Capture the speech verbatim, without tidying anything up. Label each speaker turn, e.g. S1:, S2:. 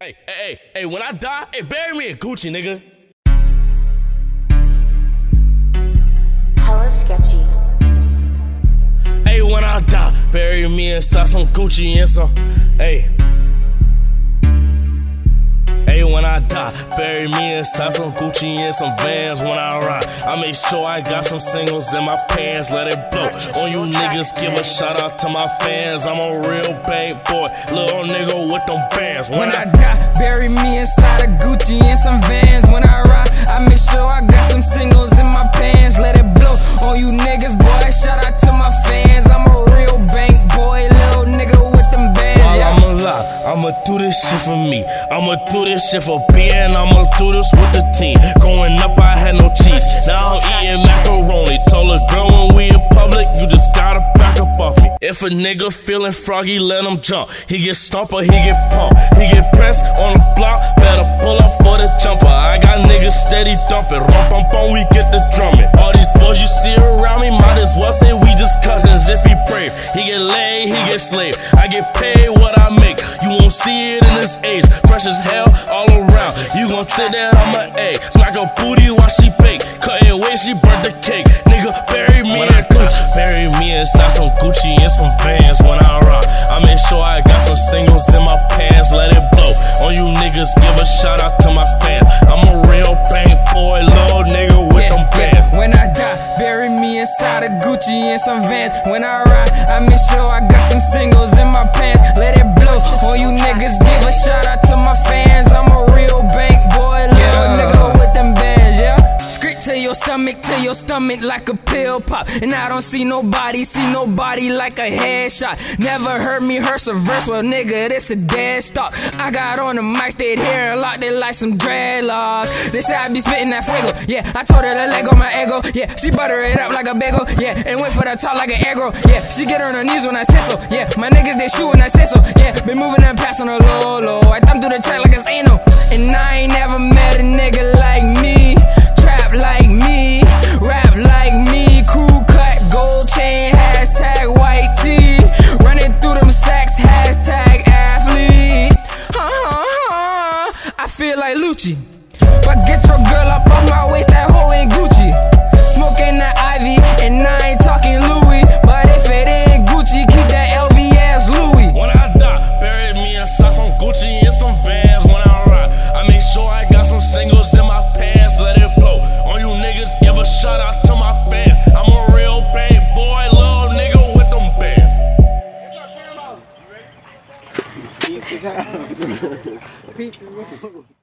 S1: Hey, hey, hey, hey, when I die, hey, bury me in Gucci, nigga.
S2: Hella sketchy.
S1: Hey, when I die, bury me inside some Gucci and some, hey. Hey, when I die, bury me inside some Gucci and some Vans. When I ride, I make sure I got some singles in my pants. Let it blow on you niggas, give a shout out to my fans. I'm a real bank boy, little nigga with them bands. When,
S3: when I, I die, bury me inside a Gucci and some Vans. When I ride, I make sure I got some singles in my pants. Let it blow on you niggas, boy, shout out to my fans. I'm a real bank boy, little nigga with them bands.
S1: While
S3: yeah.
S1: I'm alive, I'ma do this shit for me. I'ma do this shit for being, I'ma do this with the team. Growing up, I had no cheese. Now I'm eating macaroni. Told a girl when we in public, you just gotta back up off me. If a nigga feeling froggy, let him jump. He get stomped or he get pumped. He get pressed on the block, better pull up for the jumper. I got niggas steady dumping. Rump bump on, we get the drumming. All these boys you see around me, might as well say we just cousins if he brave. He get laid, he get slave. I get paid what I make. You won't see it in this age. Fresh as hell all around. You gon' think that I'm an egg. Smack her booty while she bake. Cutting away, she burnt the cake. Nigga, bury me in Gucci. Bury me inside some Gucci and some Vans. When I rock, I make sure I got some singles in my pants. Let it blow on you niggas, give a shout out to my fans. I'm a real bank boy, little nigga with
S3: yeah,
S1: them bands.
S3: Yeah. When I die, bury me inside a Gucci and some Vans. When I ride, I make sure I got some singles in my pants. Let it blow on you niggas, give a shout out to my fans. I'm a real bank boy, little yeah. nigga with them bands, yeah. Scream to your stomach, to your stomach like a pill pop. And I don't see nobody, see nobody like a headshot. Never heard me hearse a verse, well nigga, this a dead stock. I got on the mic, stayed here a lot, they like some dreadlocks. They say I be spitting that fuego, yeah. I told her to let go my ego, yeah. She butter it up like a bagel, yeah. And went for the top like an aggro, yeah. She get on her knees when I say so, yeah. My niggas they shoot when I say so, yeah. Been moving and passing her low, low. I thumb through the track like it's anal. And I ain't never met a nigga like me. Trap like me, rap like me, crew cut, gold chain, hashtag white tee, running through them sacks, hashtag athlete. I feel like Lucci, but get your girl up off my waist, that hoe ain't Gucci. Smoking that Ivy, and I ain't talking Louis, but if it ain't Gucci, keep that L V S Louis.
S1: When I die, bury me inside some Gucci and some Vans. When I ride, I make sure I got some singles in my pants. Let it blow on you niggas, give a shout out to my fans. I'm a real bank boy, little nigga with them bands.
S4: Pizza.